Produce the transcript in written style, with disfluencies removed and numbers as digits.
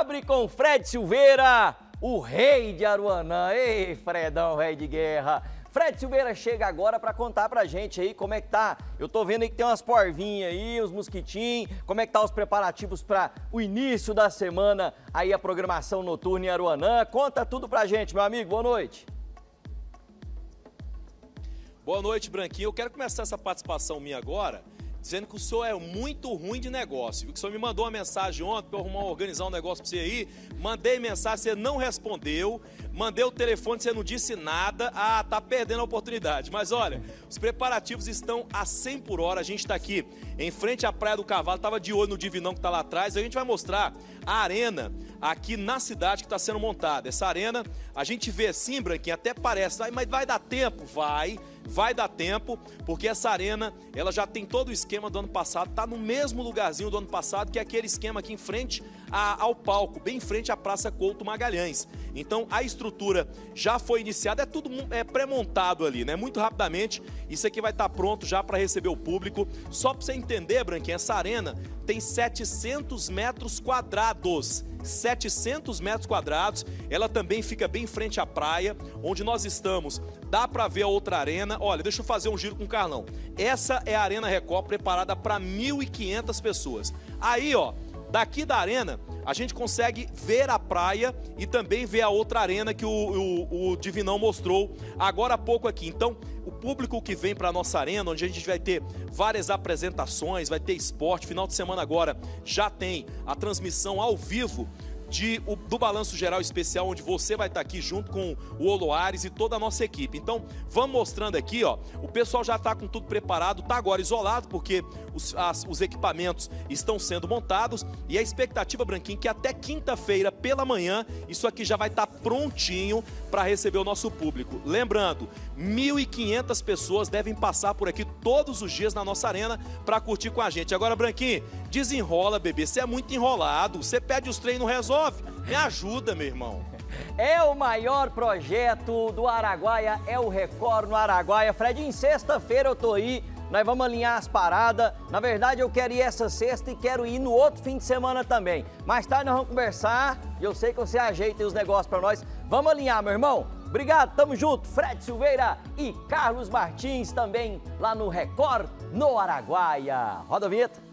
abre com Fred Silveira, o rei de Aruanã. Ei, Fredão, rei de guerra. Fred Silveira chega agora para contar pra gente aí como é que tá. Eu tô vendo aí que tem umas porvinhas aí, os mosquitinhos, como é que tá os preparativos para o início da semana, aí a programação noturna em Aruanã. Conta tudo pra gente, meu amigo. Boa noite. Boa noite, Branquinho. Eu quero começar essa participação minha agora dizendo que o senhor é muito ruim de negócio. O senhor me mandou uma mensagem ontem para eu organizar um negócio para você aí. Mandei mensagem, você não respondeu. Mandei o telefone, você não disse nada. Ah, tá perdendo a oportunidade. Mas olha, os preparativos estão a 100 por hora. A gente está aqui em frente à Praia do Cavalo. Estava de olho no Divinão que está lá atrás. A gente vai mostrar a arena aqui na cidade que está sendo montada. Essa arena, a gente vê assim, Branquinho, até parece, mas vai dar tempo? Vai dar tempo, porque essa arena, ela já tem todo o esquema do ano passado, tá no mesmo lugarzinho do ano passado, que é aquele esquema aqui em frente ao palco, bem em frente à Praça Couto Magalhães. Então, a estrutura já foi iniciada, é tudo pré-montado ali, né? Muito rapidamente, isso aqui vai estar pronto já para receber o público. Só para você entender, Branquinho, essa arena tem 700 metros quadrados. 700 metros quadrados, ela também fica bem em frente à praia, onde nós estamos. Dá para ver a outra arena. Olha, deixa eu fazer um giro com o Carlão. Essa é a Arena Record preparada para 1.500 pessoas. Aí, ó, daqui da arena, a gente consegue ver a praia e também ver a outra arena que o Divinão mostrou agora há pouco aqui. Então, o público que vem para a nossa arena, onde a gente vai ter várias apresentações, vai ter esporte, final de semana agora já tem a transmissão ao vivo do Balanço Geral Especial, onde você vai estar aqui junto com o Oloares e toda a nossa equipe. Então, vamos mostrando aqui, ó, o pessoal já está com tudo preparado, está agora isolado, porque os equipamentos estão sendo montados, e a expectativa, Branquinho, que até quinta-feira, pela manhã, isso aqui já vai estar prontinho para receber o nosso público. Lembrando, 1.500 pessoas devem passar por aqui todos os dias na nossa arena para curtir com a gente. Agora, Branquinho, desenrola, bebê, você é muito enrolado, você pede os treinos, não resolve. Me ajuda, meu irmão. É o maior projeto do Araguaia, é o Record no Araguaia. Fred, em sexta-feira eu tô aí, nós vamos alinhar as paradas. Na verdade, eu quero ir essa sexta e quero ir no outro fim de semana também. Mais tarde nós vamos conversar e eu sei que você ajeita aí os negócios pra nós. Vamos alinhar, meu irmão. Obrigado, tamo junto. Fred Silveira e Carlos Martins também lá no Record no Araguaia. Roda a vinheta.